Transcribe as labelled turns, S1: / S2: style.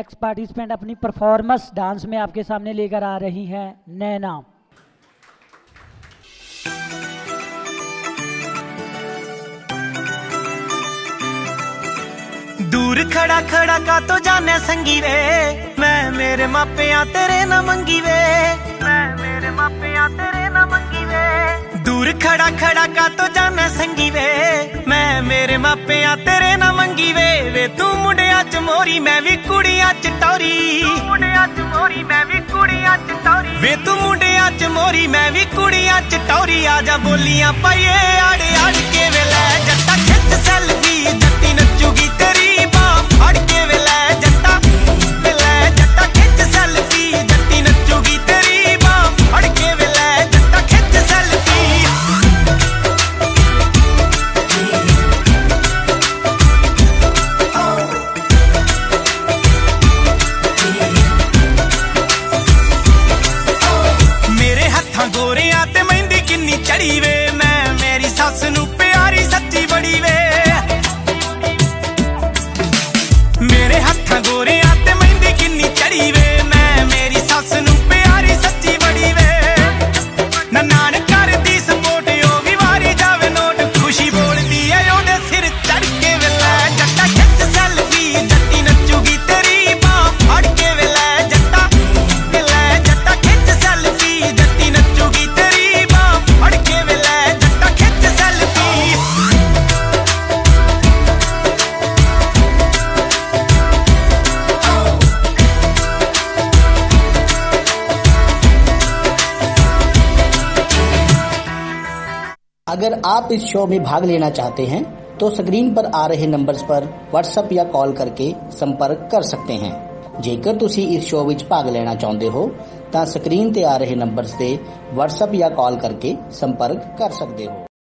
S1: Next participant अपनी performance dance में आपके सामने लेकर आ रही हैं नैना।
S2: दूर खड़ा खड़ा का तो जाने संगी वे, मैं मेरे मापिया तेरे ना मंगी वे, मैं मेरे मापिया तेरे ना मंगी वे। दूर खड़ा खड़ा का तो जाने संगी वे, मैं मेरे मापिया तेरे ना मंगी वे। वे तू मुंडिया च मोरी मैं भी कुड़िया च टौरी, मुंडिया च मोरी मैं भी कुड़िया च टौरी। वे तू मुंडिया च मोरी मैं भी कुड़िया च टौरी। आजा बोलियां पाइए आड़े आड़ के वे लै जट्टा खिच सेल्फी, जट्टी नचूगी तेरी बाह फड़ के वे लै जट्टा खिच सेल्फी, जट्टी नचूगी तेरी बाह फड़ के वे लै जट्टा खिच सेल्फी। मेरे हत्थां गोरियां ते मेहंदी किन्नी चढ़ी वे, मैं मेरी सस नू प्यारी सच्ची बड़ी वे। मेरे हत्थां गोरियां ते मेहंदी किन्नी चढ़ी वे, मैं मेरी सस नू प्यारी सच्ची बड़ी वे। नान कर दी सपोर्ट ओ भी वारी जावे नोट, खुशी बोलदी है ओदे सिर चढ़ के वे लै जट्टा खिच सेल्फी, जट्टी नचूगी तेरी बाह फड़ के वे लै जट्टा खिच सेल्फी, जट्टी नचूगी तेरी बाह फड़ के वे लै जट्टा खिच सेल्फी।
S3: अगर आप इस शो में भाग लेना चाहते हैं तो स्क्रीन पर आ रहे नंबर्स पर व्हाट्सएप या कॉल करके संपर्क कर सकते हैं। जेकर तुसी इस शो विच भाग लेना चाहते हो तो स्क्रीन ते आ रहे नंबर्स ते व्हाट्सएप या कॉल करके संपर्क कर सकते हो।